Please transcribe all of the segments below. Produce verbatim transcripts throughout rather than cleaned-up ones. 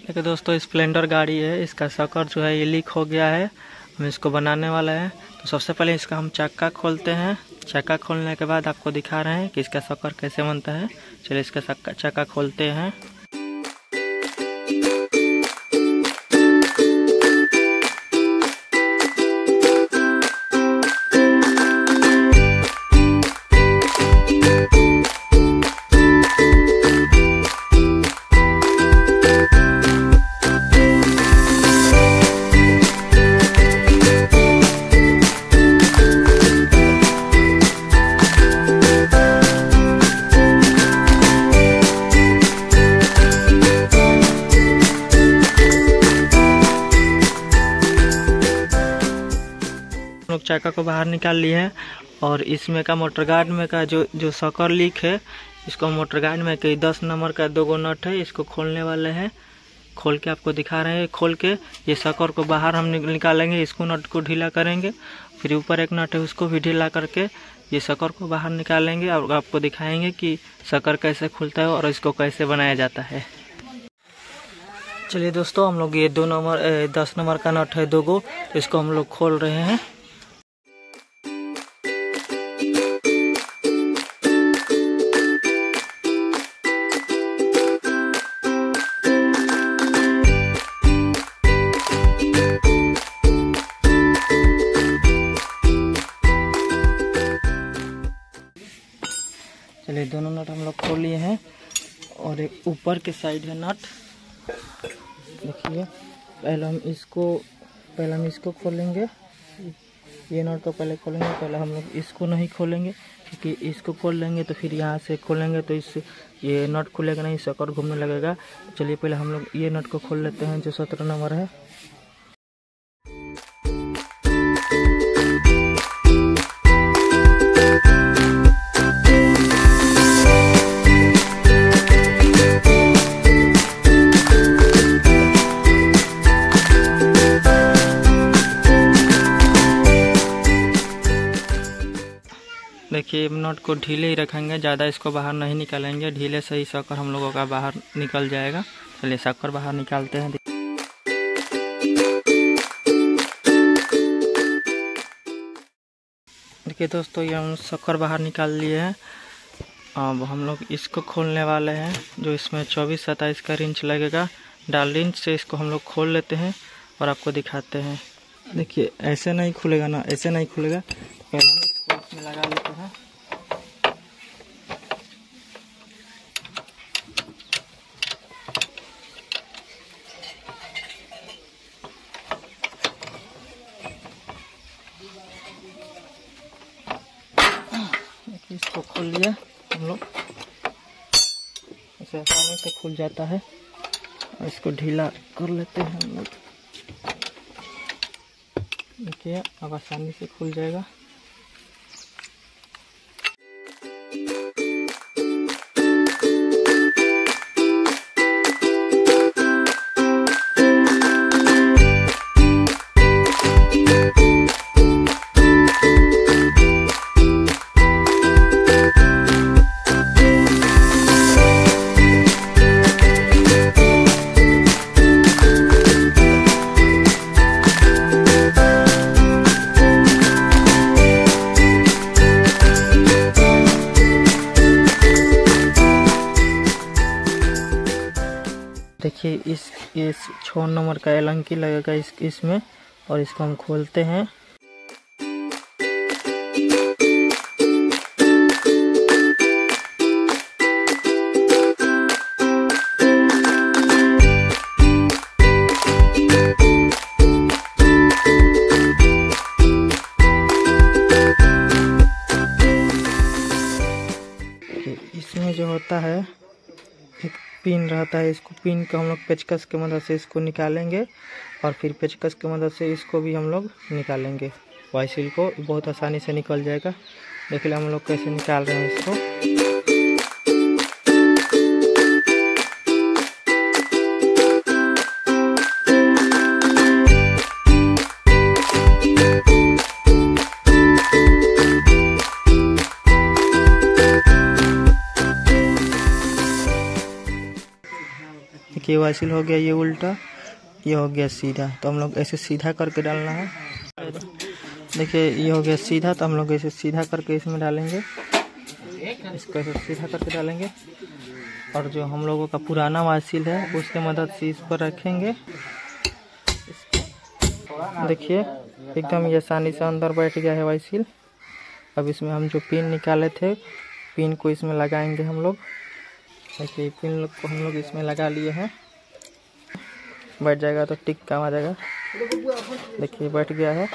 देखिए दोस्तों, स्प्लेंडर गाड़ी है, इसका शकर जो है ये लीक हो गया है। हम इसको बनाने वाला है। तो सबसे पहले इसका हम चक्का खोलते हैं। चक्का खोलने के बाद आपको दिखा रहे हैं कि इसका शकर कैसे बनता है। चलिए इसका चक्का खोलते हैं। लोग चक्का को बाहर निकाल लिए हैं और इसमें का मोटर गार्ड में का जो जो शकर लीक है, इसको मोटर गार्ड में कई दस नंबर का दो गो नट है, इसको खोलने वाले हैं। खोल के आपको दिखा रहे हैं। खोल के ये शकर को बाहर हम निकालेंगे। इसको नट को ढीला करेंगे। फिर ऊपर एक नट है, उसको भी ढीला करके ये शकर को बाहर निकालेंगे और आपको दिखाएंगे कि शकर कैसे खुलता है और इसको कैसे बनाया जाता है। चलिए दोस्तों, हम लोग ये दो नंबर दस नंबर का नट है दो गो, इसको हम लोग खोल रहे हैं। चलिए दोनों नट हम लोग खोल लिए हैं और एक ऊपर के साइड है नट। देखिए, पहले हम इसको पहले हम इसको खोलेंगे। ये नट को पहले खोलेंगे। पहले हम लोग इसको नहीं खोलेंगे, क्योंकि इसको खोल लेंगे तो फिर यहाँ से खोलेंगे तो इससे ये नट खुलेगा नहीं, शकर घूमने लगेगा। चलिए पहले हम लोग ये नट को खोल लेते हैं जो सत्रह नंबर है। देखिए, नट को ढीले ही रखेंगे, ज़्यादा इसको बाहर नहीं निकालेंगे। ढीले से ही शकर हम लोगों का बाहर निकल जाएगा। चलिए शकर बाहर निकालते हैं। देखिए दोस्तों, ये हम शकर बाहर निकाल लिए हैं। अब हम लोग इसको खोलने वाले हैं, जो इसमें चौबीस सत्ताईस का रिंच लगेगा। डाल रिंच से इसको हम लोग खोल लेते हैं और आपको दिखाते हैं। देखिए, ऐसे नहीं खुलेगा ना, ऐसे नहीं खुलेगा। पहले हम इसको इसमें लगा लेते हैं। देखिए, इसको खोल लिया हम लोग। ऐसे आसानी से खुल जाता है और इसको ढीला कर लेते हैं हम लोग। देखिए, अब आसानी से खुल जाएगा। देखिए, इस इस छः नंबर का एलंकी लगेगा इस इसमें और इसको हम खोलते हैं। इसमें जो होता है एक पिन रहता है, इसको पिन को हम लोग पेचकस की मदद से इसको निकालेंगे और फिर पेचकस की मदद से इसको भी हम लोग निकालेंगे। वाइसिल को बहुत आसानी से निकल जाएगा। देखिए हम लोग कैसे निकाल रहे हैं इसको। देखिए वाइसिल हो गया ये उल्टा, ये हो गया सीधा। तो हम लोग ऐसे सीधा करके डालना है। देखिए ये हो गया सीधा, तो हम लोग ऐसे सीधा करके इसमें डालेंगे, इसको ऐसे सीधा करके डालेंगे। और जो हम लोगों का पुराना वाइसिल है उसके मदद से इस पर रखेंगे। देखिए एकदम ये आसानी से अंदर बैठ गया है वाइसिल। अब इसमें हम जो पिन निकाले थे, पिन को इसमें लगाएंगे हम लोग। देखिए पिन को हम लोग इसमें लगा लिए हैं, बैठ जाएगा तो टिक काम आ जाएगा। देखिए बैठ गया है।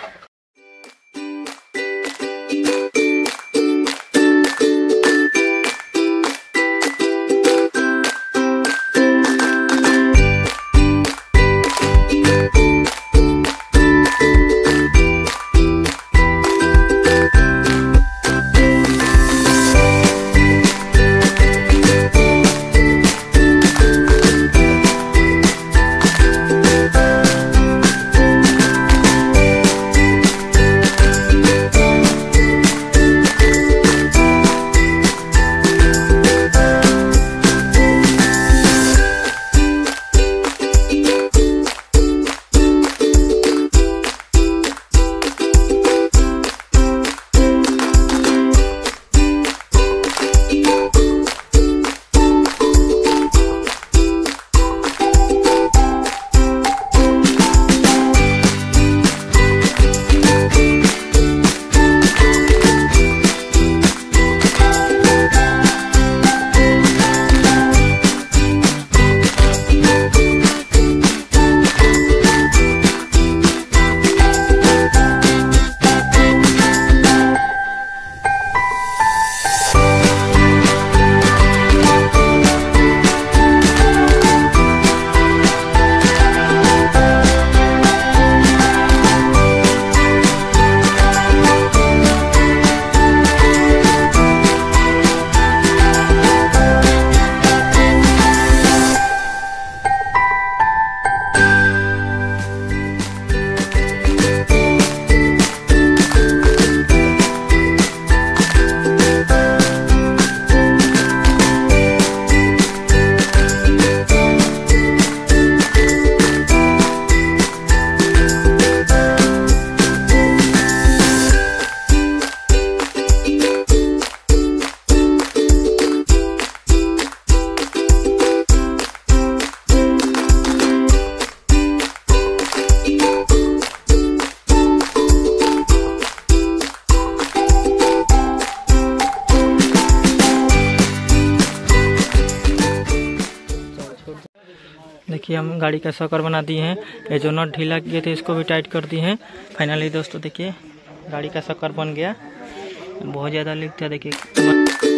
देखिए हम गाड़ी का सकर बना दिए हैं। ये जो नट ढीला किए थे इसको भी टाइट कर दिए हैं फाइनली। दोस्तों देखिए गाड़ी का सकर बन गया, बहुत ज़्यादा लीक था देखिए।